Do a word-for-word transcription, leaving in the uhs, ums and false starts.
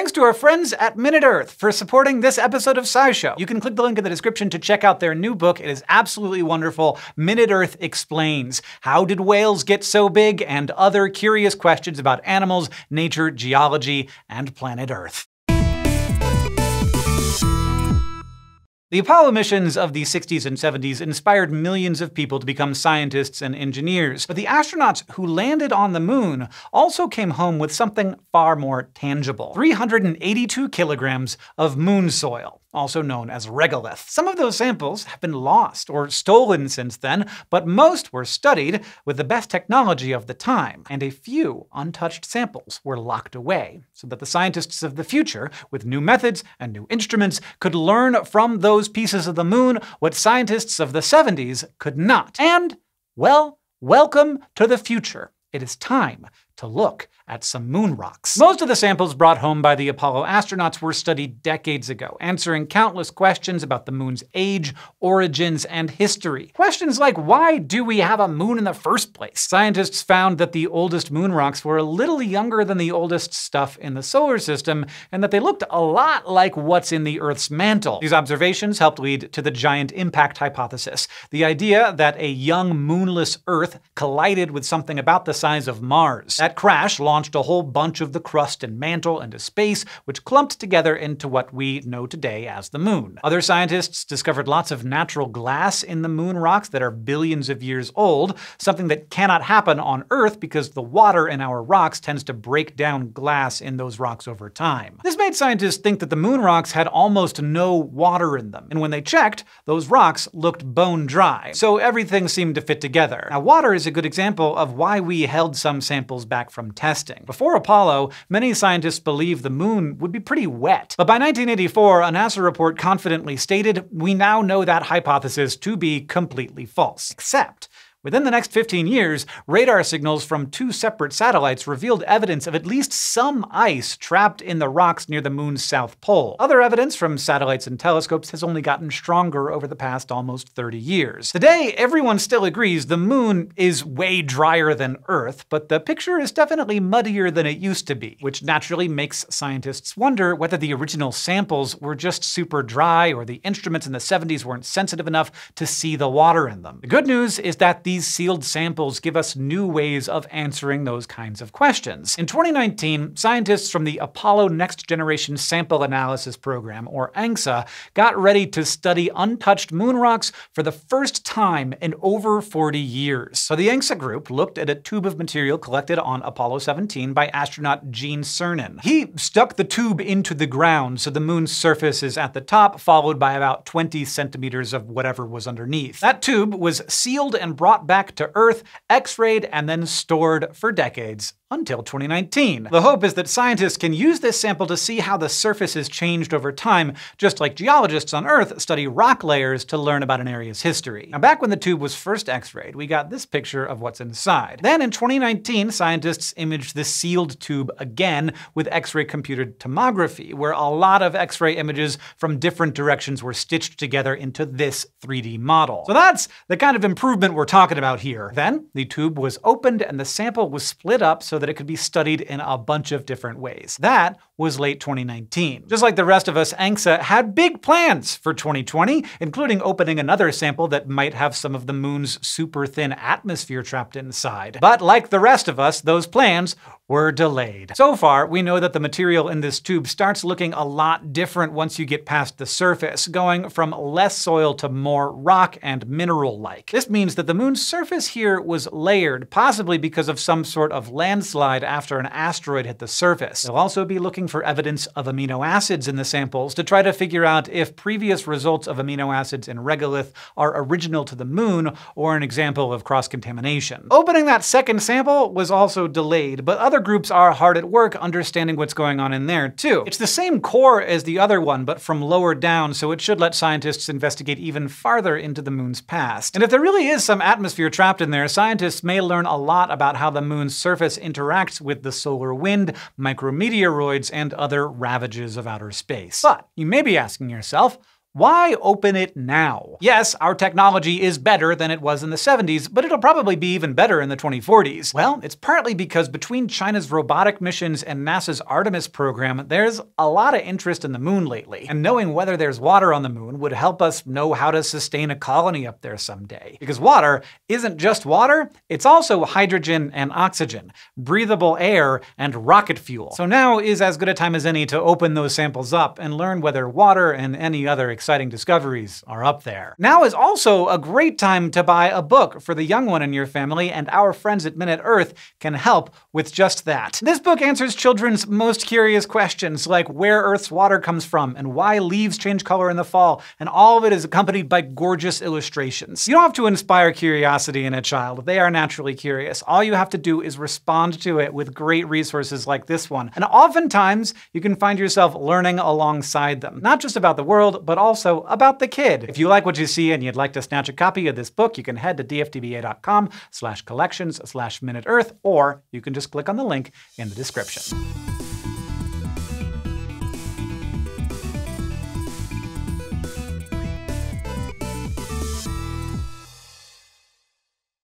Thanks to our friends at Minute Earth for supporting this episode of SciShow. You can click the link in the description to check out their new book. It is absolutely wonderful. Minute Earth Explains. How did whales get so big? And other curious questions about animals, nature, geology, and planet Earth. The Apollo missions of the sixties and seventies inspired millions of people to become scientists and engineers, but the astronauts who landed on the moon also came home with something far more tangible: three hundred eighty-two kilograms of moon soil, also known as regolith. Some of those samples have been lost or stolen since then, but most were studied with the best technology of the time, and a few untouched samples were locked away so that the scientists of the future, with new methods and new instruments, could learn from those pieces of the moon what scientists of the seventies could not. And, well, welcome to the future. It is time to look at some moon rocks. Most of the samples brought home by the Apollo astronauts were studied decades ago, answering countless questions about the moon's age, origins, and history. Questions like, why do we have a moon in the first place? Scientists found that the oldest moon rocks were a little younger than the oldest stuff in the solar system, and that they looked a lot like what's in the Earth's mantle. These observations helped lead to the giant impact hypothesis, the idea that a young moonless Earth collided with something about the size of Mars. That crash launched a whole bunch of the crust and mantle into space, which clumped together into what we know today as the moon. Other scientists discovered lots of natural glass in the moon rocks that are billions of years old, something that cannot happen on Earth because the water in our rocks tends to break down glass in those rocks over time. This made scientists think that the moon rocks had almost no water in them, and when they checked, those rocks looked bone dry, so everything seemed to fit together. Now, water is a good example of why we held some samples back from testing. Before Apollo, many scientists believed the moon would be pretty wet. But by nineteen eighty-four, a NASA report confidently stated, "We now know that hypothesis to be completely false." Except, within the next fifteen years, radar signals from two separate satellites revealed evidence of at least some ice trapped in the rocks near the moon's south pole. Other evidence from satellites and telescopes has only gotten stronger over the past almost thirty years. Today, everyone still agrees the moon is way drier than Earth, but the picture is definitely muddier than it used to be, which naturally makes scientists wonder whether the original samples were just super dry or the instruments in the seventies weren't sensitive enough to see the water in them. The good news is that the These sealed samples give us new ways of answering those kinds of questions. In twenty nineteen, scientists from the Apollo Next Generation Sample Analysis Program, or ANXA, got ready to study untouched moon rocks for the first time in over forty years. So the ANXA group looked at a tube of material collected on Apollo seventeen by astronaut Gene Cernan. He stuck the tube into the ground so the moon's surface is at the top, followed by about twenty centimeters of whatever was underneath. That tube was sealed and brought back to Earth, X-rayed, and then stored for decades. Until twenty nineteen. The hope is that scientists can use this sample to see how the surface has changed over time, just like geologists on Earth study rock layers to learn about an area's history. Now, back when the tube was first X-rayed, we got this picture of what's inside. Then in twenty nineteen, scientists imaged the sealed tube again with X-ray computed tomography, where a lot of X-ray images from different directions were stitched together into this three D model. So that's the kind of improvement we're talking about here. Then the tube was opened and the sample was split up so that it could be studied in a bunch of different ways. That was late twenty nineteen. Just like the rest of us, ANXA had big plans for twenty twenty, including opening another sample that might have some of the moon's super thin atmosphere trapped inside. But like the rest of us, those plans were delayed. So far, we know that the material in this tube starts looking a lot different once you get past the surface, going from less soil to more rock and mineral-like. This means that the moon's surface here was layered, possibly because of some sort of landslide after an asteroid hit the surface. They'll also be looking for evidence of amino acids in the samples to try to figure out if previous results of amino acids in regolith are original to the moon or an example of cross-contamination. Opening that second sample was also delayed, but other groups are hard at work understanding what's going on in there too. It's the same core as the other one, but from lower down, so it should let scientists investigate even farther into the moon's past. And if there really is some atmosphere trapped in there, scientists may learn a lot about how the moon's surface interacts with the solar wind, micrometeoroids, and other ravages of outer space. But you may be asking yourself, Why open it now? Yes, our technology is better than it was in the seventies, but it'll probably be even better in the twenty forties. Well, it's partly because between China's robotic missions and NASA's Artemis program, there's a lot of interest in the moon lately. And knowing whether there's water on the moon would help us know how to sustain a colony up there someday. Because water isn't just water, it's also hydrogen and oxygen, breathable air, and rocket fuel. So now is as good a time as any to open those samples up and learn whether water and any other exciting discoveries are up there. Now is also a great time to buy a book for the young one in your family, and our friends at Minute Earth can help with just that. This book answers children's most curious questions, like where Earth's water comes from and why leaves change color in the fall, and all of it is accompanied by gorgeous illustrations. You don't have to inspire curiosity in a child. They are naturally curious. All you have to do is respond to it with great resources like this one. And oftentimes, you can find yourself learning alongside them, not just about the world, but also about the kid. If you like what you see and you'd like to snatch a copy of this book, you can head to d f t b a dot com slash collections slash minute earth, or you can just click on the link in the description.